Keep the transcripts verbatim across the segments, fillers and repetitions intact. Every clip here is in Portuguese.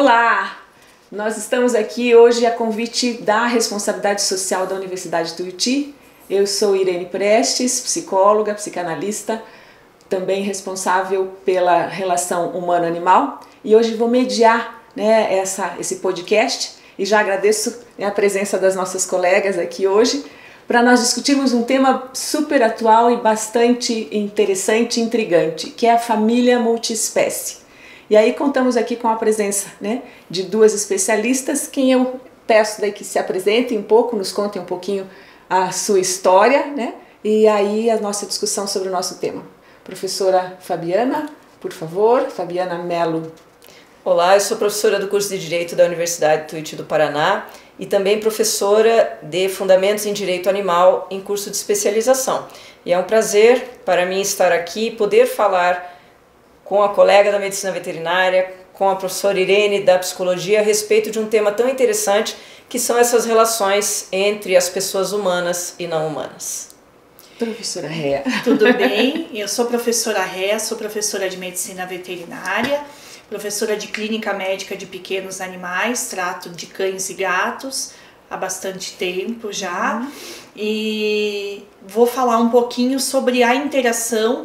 Olá! Nós estamos aqui hoje a convite da Responsabilidade Social da Universidade de Tuiuti. Eu sou Irene Prestes, psicóloga, psicanalista, também responsável pela relação humano-animal, e hoje vou mediar, né, essa, esse podcast, e já agradeço, né, a presença das nossas colegas aqui hoje, para nós discutirmos um tema super atual e bastante interessante e intrigante, que é a família multiespécie. E aí contamos aqui com a presença, né, de duas especialistas, quem eu peço daí que se apresentem um pouco, nos contem um pouquinho a sua história, né, e aí a nossa discussão sobre o nosso tema. Professora Fabiana, por favor, Fabiana Mello. Olá, eu sou professora do curso de Direito da Universidade de Tuiuti do Paraná e também professora de Fundamentos em Direito Animal em curso de especialização. E é um prazer para mim estar aqui e poder falar com a colega da Medicina Veterinária, com a professora Irene da Psicologia a respeito de um tema tão interessante que são essas relações entre as pessoas humanas e não humanas. Professora Rea. Tudo bem? Eu sou professora Rea, sou professora de Medicina Veterinária, professora de Clínica Médica de Pequenos Animais, trato de cães e gatos há bastante tempo já, uhum. E vou falar um pouquinho sobre a interação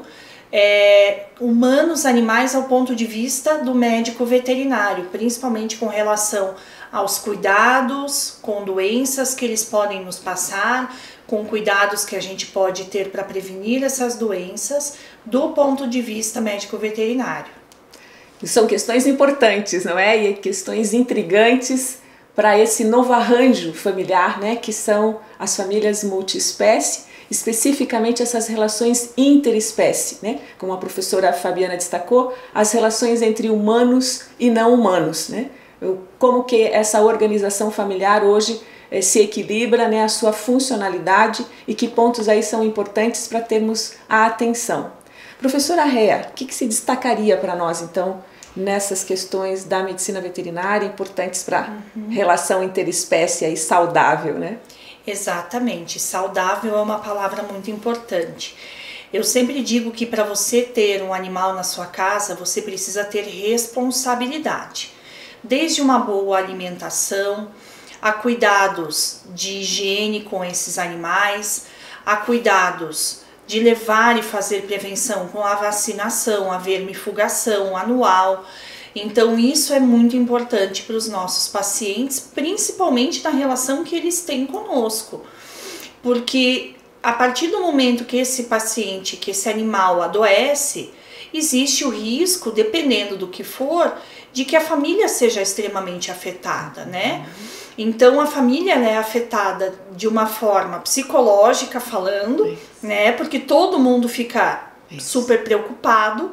é, humanos-animais ao ponto de vista do médico veterinário, principalmente com relação aos cuidados com doenças que eles podem nos passar, com cuidados que a gente pode ter para prevenir essas doenças do ponto de vista médico-veterinário. São questões importantes, não é? E questões intrigantes para esse novo arranjo familiar, né? Que são as famílias multiespécie, especificamente essas relações interespécie, né? Como a professora Fabiana destacou, as relações entre humanos e não humanos, né? Como que essa organização familiar hoje eh, se equilibra, né, a sua funcionalidade e que pontos aí são importantes para termos a atenção. Professora Rea, o que, que se destacaria para nós então nessas questões da medicina veterinária importantes para a uhum. relação interespécie aí saudável, né? Exatamente, saudável é uma palavra muito importante. Eu sempre digo que para você ter um animal na sua casa, você precisa ter responsabilidade. Desde uma boa alimentação, a cuidados de higiene com esses animais, a cuidados de levar e fazer prevenção com a vacinação, a vermifugação anual. Então isso é muito importante para os nossos pacientes, principalmente na relação que eles têm conosco. Porque a partir do momento que esse paciente, que esse animal adoece, existe o risco, dependendo do que for, de que a família seja extremamente afetada, né? Então a família é afetada de uma forma psicológica falando, Isso. né? Porque todo mundo fica Isso. super preocupado,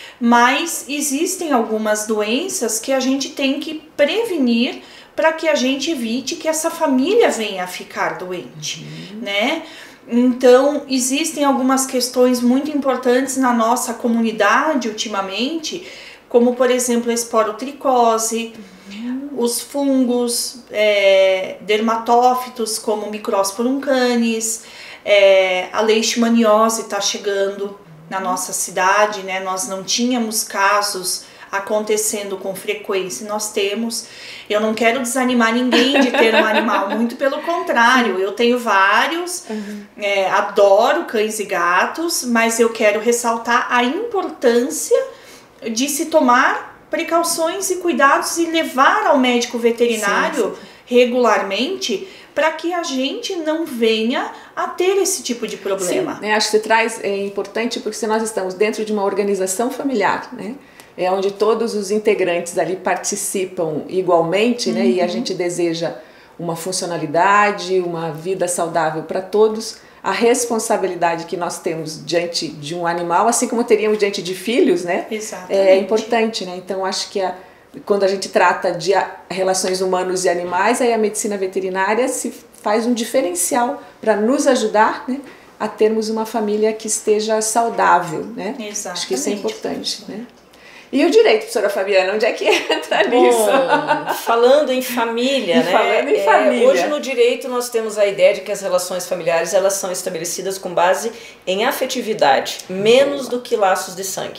mas existem algumas doenças que a gente tem que prevenir para que a gente evite que essa família venha a ficar doente, uhum. né? Então, existem algumas questões muito importantes na nossa comunidade ultimamente, como, por exemplo, a esporotricose, uhum. os fungos, é, dermatófitos, como Microsporum canis, é, a leishmaniose está chegando na nossa cidade, né? Nós não tínhamos casos acontecendo com frequência, nós temos. Eu não quero desanimar ninguém de ter um animal, muito pelo contrário, eu tenho vários, uhum. é, adoro cães e gatos, mas eu quero ressaltar a importância de se tomar precauções e cuidados e levar ao médico veterinário sim, sim. regularmente, para que a gente não venha a ter esse tipo de problema. Sim, né? Acho que você traz, é importante, porque se nós estamos dentro de uma organização familiar, né? É onde todos os integrantes ali participam igualmente, uhum. né? E a gente deseja uma funcionalidade, uma vida saudável para todos, a responsabilidade que nós temos diante de um animal, assim como teríamos diante de filhos, né? Exatamente. É importante, né? Então acho que a, quando a gente trata de relações humanos e animais, aí a medicina veterinária se faz um diferencial para nos ajudar, né, a termos uma família que esteja saudável, né? Exatamente. Acho que isso é importante, né? E o direito, professora Fabiana, onde é que entra nisso? Bom, falando em família, né? Falando em é, família. Hoje no direito nós temos a ideia de que as relações familiares elas são estabelecidas com base em afetividade, menos do que laços de sangue.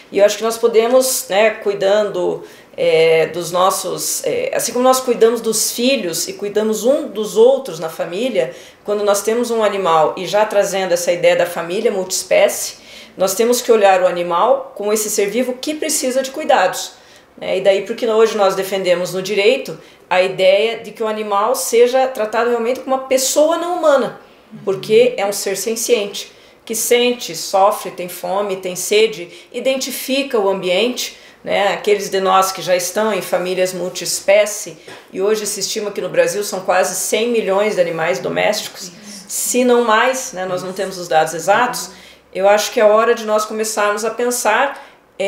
E eu acho que nós podemos, né, cuidando é, dos nossos, é, assim como nós cuidamos dos filhos e cuidamos um dos outros na família, quando nós temos um animal, e já trazendo essa ideia da família multiespécie, nós temos que olhar o animal como esse ser vivo que precisa de cuidados. Né? E daí porque hoje nós defendemos no direito a ideia de que o animal seja tratado realmente como uma pessoa não humana, porque é um ser senciente, que sente, sofre, tem fome, tem sede, identifica o ambiente, né? Aqueles de nós que já estão em famílias multiespécie, e hoje se estima que no Brasil são quase cem milhões de animais domésticos, se não mais, né? Nós não temos os dados exatos, eu acho que é hora de nós começarmos a pensar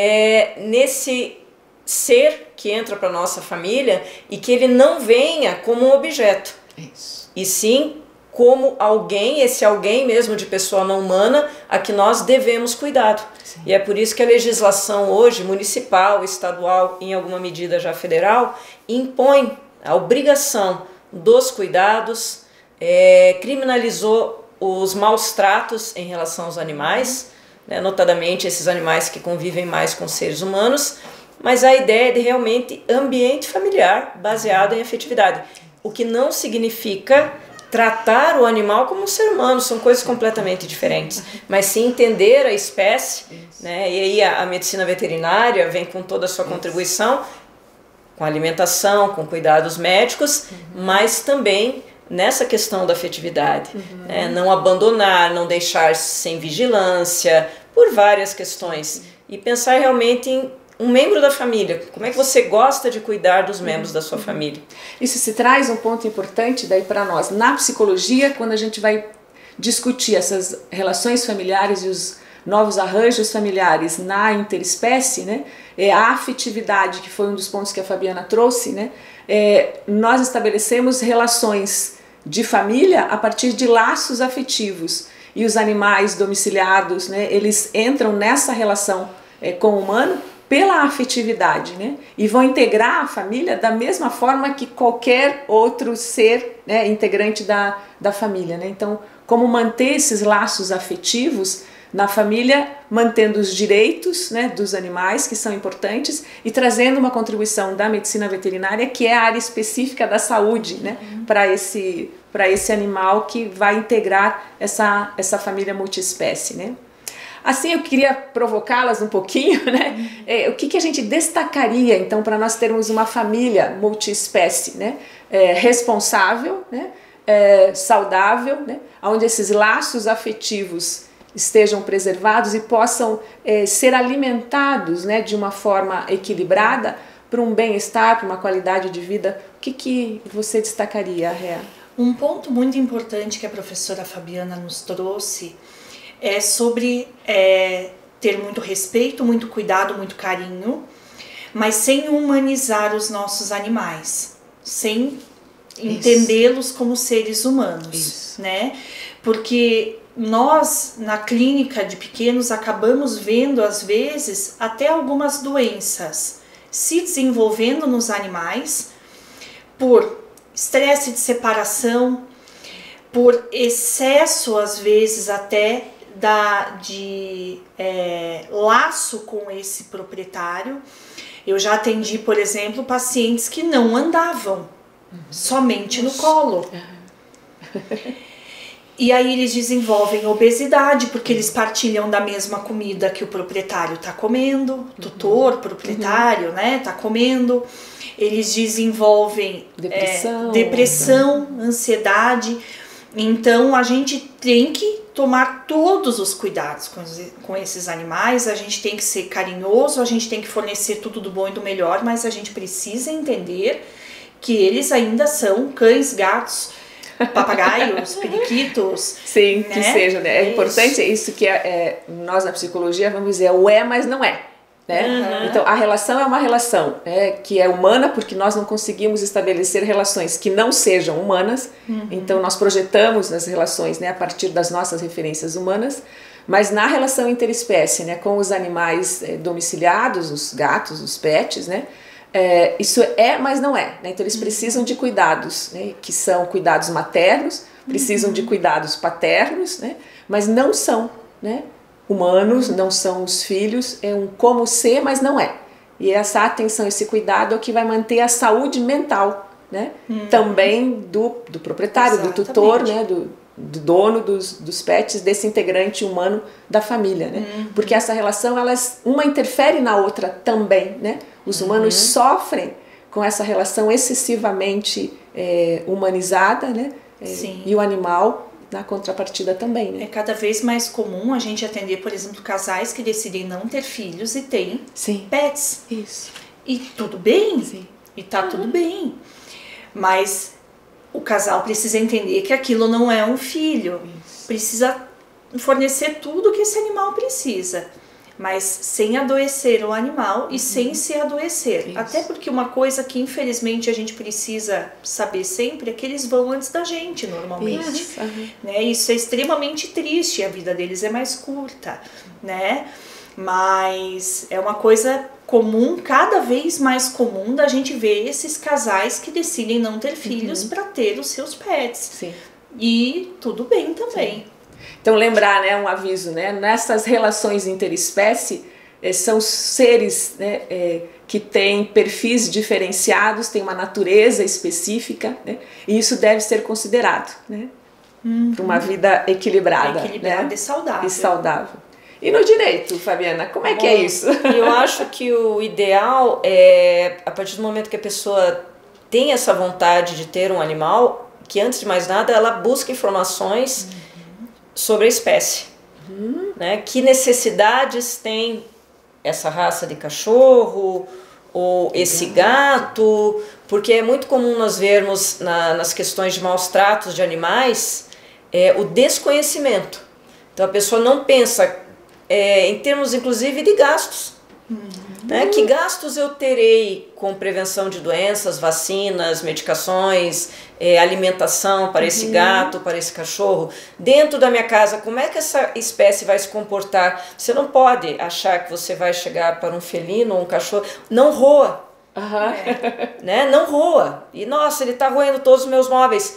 é, nesse ser que entra para a nossa família e que ele não venha como um objeto, Isso. e sim como alguém, esse alguém mesmo de pessoa não humana, a que nós devemos cuidado. Sim. E é por isso que a legislação hoje, municipal, estadual, em alguma medida já federal, impõe a obrigação dos cuidados, é, criminalizou os maus tratos em relação aos animais, né, notadamente esses animais que convivem mais com seres humanos, mas a ideia é de realmente ambiente familiar baseado em afetividade, o que não significa tratar o animal como um ser humano, são coisas completamente diferentes, mas sim entender a espécie, né? E aí a, a medicina veterinária vem com toda a sua contribuição, com alimentação, com cuidados médicos, uhum. mas também nessa questão da afetividade, uhum. né? Não abandonar, não deixar sem vigilância, por várias questões, e pensar realmente em um membro da família, como é que você gosta de cuidar dos membros uhum. da sua família? Isso se traz um ponto importante daí para nós. Na psicologia, quando a gente vai discutir essas relações familiares e os novos arranjos familiares na interespécie, né, é, a afetividade, que foi um dos pontos que a Fabiana trouxe, né, é, nós estabelecemos relações de família a partir de laços afetivos. E os animais domiciliados, né, eles entram nessa relação é, com o humano pela afetividade, né? E vão integrar a família da mesma forma que qualquer outro ser, né, integrante da, da família, né? Então, como manter esses laços afetivos na família, mantendo os direitos, né, dos animais, que são importantes, e trazendo uma contribuição da medicina veterinária, que é a área específica da saúde, né, uhum. para esse, para esse animal que vai integrar essa, essa família multiespécie, né? Assim, eu queria provocá-las um pouquinho, né? É, o que, que a gente destacaria, então, para nós termos uma família multiespécie, né? É, responsável, né? É, saudável, né? Onde esses laços afetivos estejam preservados e possam é, ser alimentados, né? De uma forma equilibrada para um bem-estar, para uma qualidade de vida. O que, que você destacaria, Rhea? Um ponto muito importante que a professora Fabiana nos trouxe é sobre é, ter muito respeito, muito cuidado, muito carinho, mas sem humanizar os nossos animais, sem entendê-los como seres humanos, Isso. né? Porque nós, na clínica de pequenos, acabamos vendo, às vezes, até algumas doenças se desenvolvendo nos animais por estresse de separação, por excesso, às vezes, até Da, de é, laço com esse proprietário. Eu já atendi, por exemplo, pacientes que não andavam, uhum. somente no colo. Uhum. E aí eles desenvolvem obesidade, porque eles partilham da mesma comida que o proprietário está comendo, uhum. tutor, proprietário, uhum. né, está comendo. Eles desenvolvem depressão, é, depressão ansiedade. Então a gente tem que tomar todos os cuidados com, com esses animais, a gente tem que ser carinhoso, a gente tem que fornecer tudo do bom e do melhor, mas a gente precisa entender que eles ainda são cães, gatos, papagaios, periquitos. Sim, né? que seja, né? É, é importante isso, isso que é, é, nós na psicologia vamos dizer, o é, mas não é. Né? Uhum. Então a relação é uma relação, né, que é humana, porque nós não conseguimos estabelecer relações que não sejam humanas, uhum. então nós projetamos as relações, né, a partir das nossas referências humanas, mas na relação interespécie, né, com os animais é, domiciliados, os gatos, os pets, né, é, isso é, mas não é, né? Então eles precisam de cuidados, né, que são cuidados maternos, precisam uhum. de cuidados paternos, né, mas não são, né, humanos, não são os filhos, é um como ser, mas não é. E essa atenção, esse cuidado é o que vai manter a saúde mental, né? Hum. Também do, do proprietário, Exatamente. do tutor, né? do, do dono dos, dos pets, desse integrante humano da família, né? Uhum. Porque essa relação, elas, uma interfere na outra também, né? Os humanos uhum. sofrem com essa relação excessivamente é, humanizada, né? É, Sim. E o animal na contrapartida também, né? É cada vez mais comum a gente atender, por exemplo, casais que decidem não ter filhos e têm Sim. pets. Isso. E tudo bem. Sim. E tá uhum. tudo bem. Mas o casal precisa entender que aquilo não é um filho. Isso. Precisa fornecer tudo que esse animal precisa. Mas sem adoecer o animal e uhum. sem se adoecer. Isso. Até porque uma coisa que infelizmente a gente precisa saber sempre é que eles vão antes da gente normalmente. Isso, uhum. né? Isso é extremamente triste, a vida deles é mais curta, né? Mas é uma coisa comum, cada vez mais comum, da gente ver esses casais que decidem não ter filhos uhum. para ter os seus pets. Sim. E tudo bem também. Sim. Então lembrar, né, um aviso, né, nessas relações interespécie, eh, são seres, né, eh, que têm perfis diferenciados, têm uma natureza específica, né, e isso deve ser considerado, né, uhum. para uma vida equilibrada, equilibrada né, e saudável. E saudável. E no direito, Fabiana, como é Bom, que é isso? Eu acho que o ideal é, a partir do momento que a pessoa tem essa vontade de ter um animal, que antes de mais nada ela busca informações uhum. sobre a espécie, uhum. né? Que necessidades tem essa raça de cachorro ou esse gato, porque é muito comum nós vermos na, nas questões de maus tratos de animais é, o desconhecimento. Então a pessoa não pensa é, em termos inclusive de gastos. Uhum. Né? Que gastos eu terei com prevenção de doenças, vacinas, medicações, é, alimentação para uhum. esse gato, para esse cachorro, dentro da minha casa, como é que essa espécie vai se comportar? Você não pode achar que você vai chegar para um felino ou um cachorro, não roa, uhum. é, né? Não roa, e nossa, ele está roendo todos os meus móveis.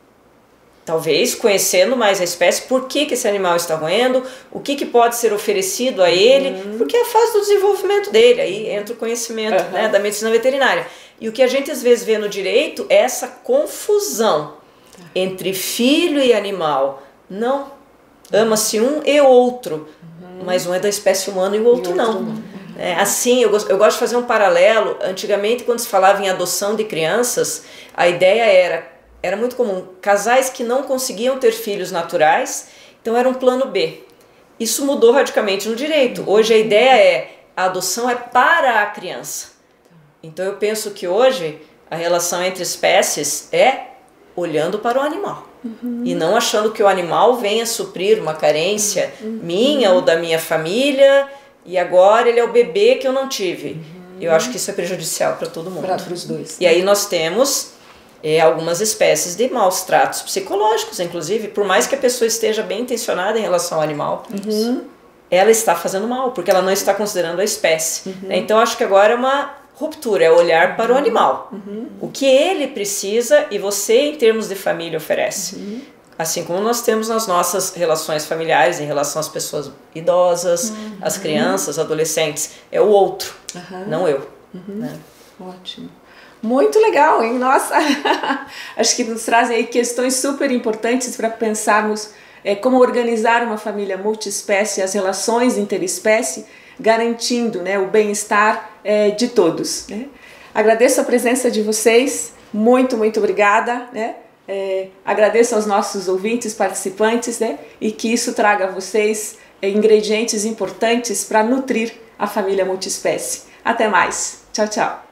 Talvez conhecendo mais a espécie, por que, que esse animal está roendo, o que, que pode ser oferecido a ele, uhum. porque é a fase do desenvolvimento dele, aí entra o conhecimento uhum. né, da medicina veterinária. E o que a gente às vezes vê no direito é essa confusão tá. entre filho e animal. Não, ama-se um e outro, uhum. mas um é da espécie humana e o outro, e outro não. não. É, assim, eu gosto, eu gosto de fazer um paralelo. Antigamente, quando se falava em adoção de crianças, a ideia era... Era muito comum, casais que não conseguiam ter filhos naturais, então era um plano B. Isso mudou radicalmente no direito. Hoje a ideia é, a adoção é para a criança. Então eu penso que hoje a relação entre espécies é olhando para o animal. Uhum. E não achando que o animal venha suprir uma carência uhum. minha ou da minha família, e agora ele é o bebê que eu não tive. Uhum. Eu acho que isso é prejudicial para todo mundo. Para os dois. E aí nós temos... É, algumas espécies de maus tratos psicológicos, inclusive, por mais que a pessoa esteja bem intencionada em relação ao animal, uhum. ela está fazendo mal, porque ela não está considerando a espécie. Uhum. Então, acho que agora é uma ruptura, é olhar para o animal. Uhum. O que ele precisa e você, em termos de família, oferece. Uhum. Assim como nós temos nas nossas relações familiares, em relação às pessoas idosas, uhum. às crianças, adolescentes. É o outro, uhum. não eu. Uhum. Né? Ótimo. Muito legal, hein? Nossa, acho que nos trazem aí questões super importantes para pensarmos é, como organizar uma família multiespécie, as relações interespécie, garantindo, né, o bem-estar é, de todos. Né? Agradeço a presença de vocês, muito, muito obrigada. Né? É, agradeço aos nossos ouvintes, participantes, né? E que isso traga a vocês é, ingredientes importantes para nutrir a família multiespécie. Até mais. Tchau, tchau.